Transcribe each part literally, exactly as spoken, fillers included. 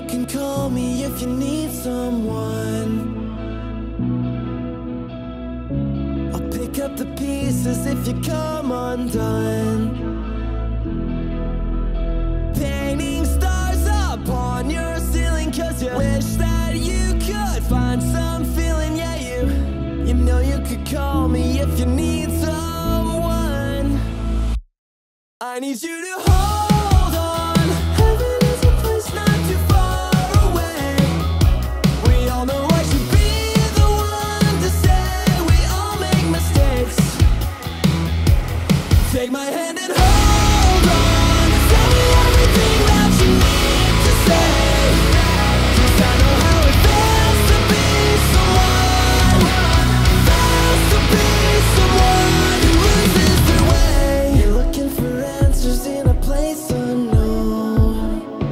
can call me if you need someone. I'll pick up the pieces if you come undone. Painting stars upon your ceiling, cause you wish that you could find some feeling. Yeah, you, you know you could call me if you need someone. I need you to hold on. Heaven is a place not too far away. We all know I should be the one to say we all make mistakes. Take my hand and hold on. Tell me everything that you need to say, 'cause I know how it feels to be someone, feels to be someone who loses their way. You're looking for answers in a place unknown.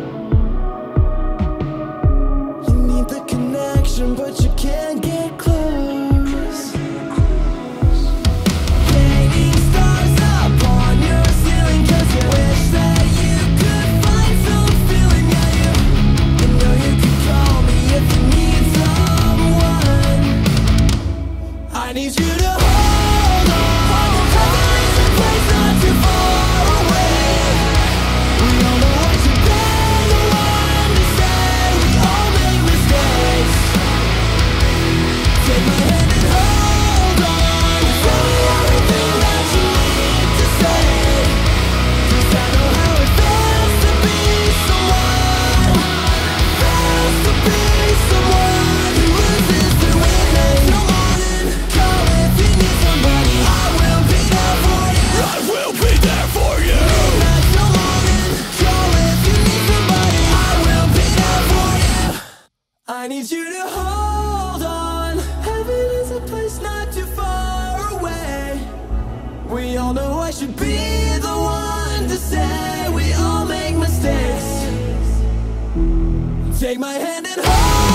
You need the connection, but you can't get close. Painting stars upon your ceiling, 'cause you wish that you could find some feeling. Yeah, you, you know you could call me if you need someone. I need you to hold on. Heaven is a place not too far away. We all know I should be the one to say we all make mistakes. Take my hand and hold on. Tell me everything that you need to say, 'cause I know how it feels to be someone, feels to be someone who loses their way. No morning, call if you need somebody. I will be there for you. I will be there for you. Midnight, no morning, call if you need somebody. I will be there for you. I need you to hold on. Heaven is a place not too far away. We all know I should be the one to say we all make mistakes. Take my hand and hold